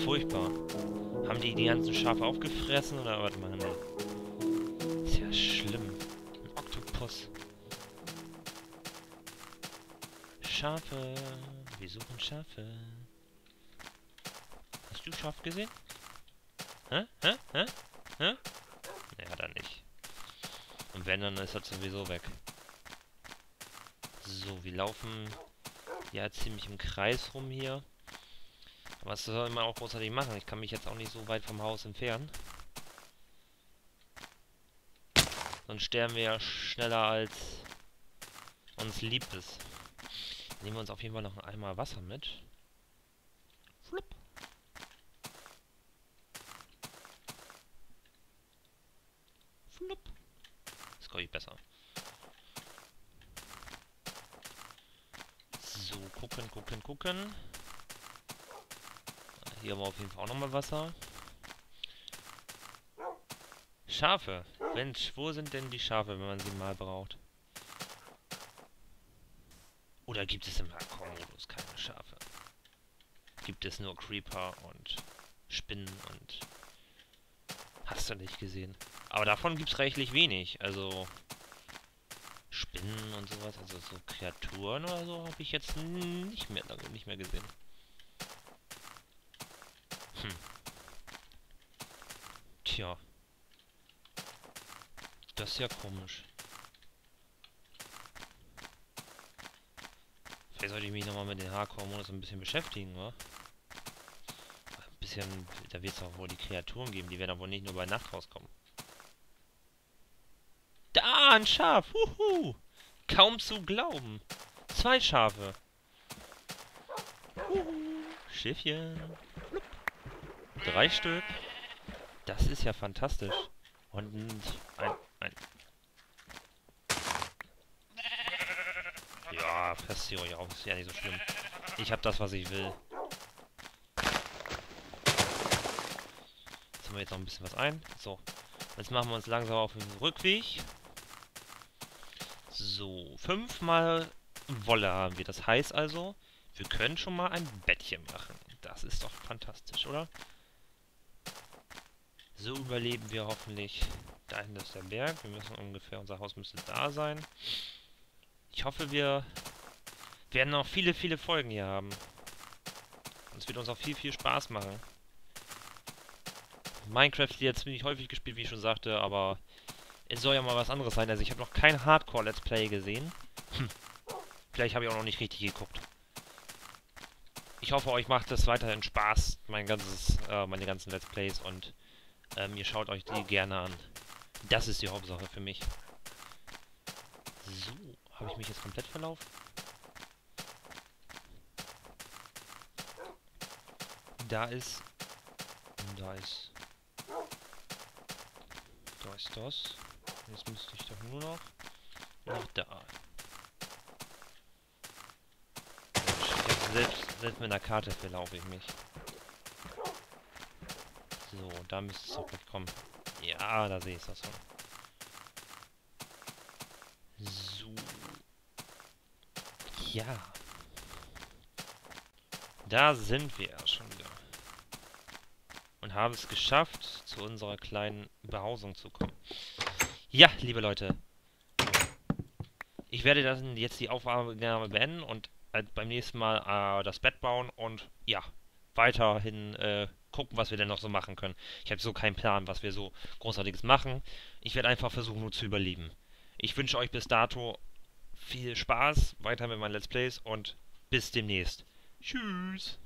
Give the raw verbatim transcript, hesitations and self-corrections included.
furchtbar. Haben die die ganzen Schafe aufgefressen oder was machen die? Ist ja schlimm. Ein Oktopus. Schafe. Wir suchen Schafe. Hast du Schaf gesehen? Hä? Hä? Hä? Hä? Naja, dann nicht. Und wenn, dann ist er sowieso weg. So, wir laufen ja ziemlich im Kreis rum hier. Aber was soll man auch großartig machen? Ich kann mich jetzt auch nicht so weit vom Haus entfernen. Sonst sterben wir ja schneller als uns lieb ist. Nehmen wir uns auf jeden Fall noch einen Eimer Wasser mit. Flupp. Flupp. Das glaube ich besser. So, gucken, gucken, gucken. Hier haben wir auf jeden Fall auch nochmal Wasser. Schafe. Mensch, wo sind denn die Schafe, wenn man sie mal braucht? Oder gibt es im Hardcore-Modus keine Schafe? Gibt es nur Creeper und Spinnen und... Hast du nicht gesehen. Aber davon gibt es reichlich wenig. Also... Spinnen und sowas, also so Kreaturen oder so, habe ich jetzt nicht mehr, nicht mehr gesehen. Hm. Tja. Das ist ja komisch. Vielleicht sollte ich mich nochmal mit den Hardcore-Modus ein bisschen beschäftigen, wa? Ein bisschen, da wird es auch wohl die Kreaturen geben, die werden aber wohl nicht nur bei Nacht rauskommen. Da, ein Schaf! Huhu! Kaum zu glauben. Zwei Schafe. Huhu. Schiffchen. Flupp. Drei Stück. Das ist ja fantastisch. Und ein... ein ja, fest ihr euch auf. Ist ja nicht so schlimm. Ich hab das, was ich will. Jetzt haben wir jetzt noch ein bisschen was ein. So. Jetzt machen wir uns langsam auf den Rückweg. So, fünfmal Wolle haben wir. Das heißt also, wir können schon mal ein Bettchen machen. Das ist doch fantastisch, oder? So überleben wir hoffentlich. Da hinten ist der Berg. Wir müssen ungefähr, unser Haus müsste da sein. Ich hoffe, wir werden noch viele, viele Folgen hier haben. Und es wird uns auch viel, viel Spaß machen. Minecraft wird jetzt ziemlich häufig gespielt, wie ich schon sagte, aber... Es soll ja mal was anderes sein. Also ich habe noch kein Hardcore-Let's Play gesehen. Hm. Vielleicht habe ich auch noch nicht richtig geguckt. Ich hoffe, euch macht es weiterhin Spaß, mein ganzes, äh, meine ganzen Let's Plays. Und ähm, ihr schaut euch die gerne an. Das ist die Hauptsache für mich. So, habe ich mich jetzt komplett verlaufen? Da ist... Da ist... Da ist das. Jetzt müsste ich doch nur noch nach da. Jetzt selbst, selbst mit einer Karte verlaufe ich mich. So, da müsste es auch gleich kommen. Ja, da sehe ich das schon. So. Ja. Da sind wir ja schon wieder. Und haben es geschafft, zu unserer kleinen Behausung zu kommen. Ja, liebe Leute. Ich werde dann jetzt die Aufnahme beenden und äh, beim nächsten Mal äh, das Bett bauen und ja, weiterhin äh, gucken, was wir denn noch so machen können. Ich habe so keinen Plan, was wir so Großartiges machen. Ich werde einfach versuchen, nur zu überleben. Ich wünsche euch bis dato viel Spaß, weiter mit meinen Let's Plays und bis demnächst. Tschüss.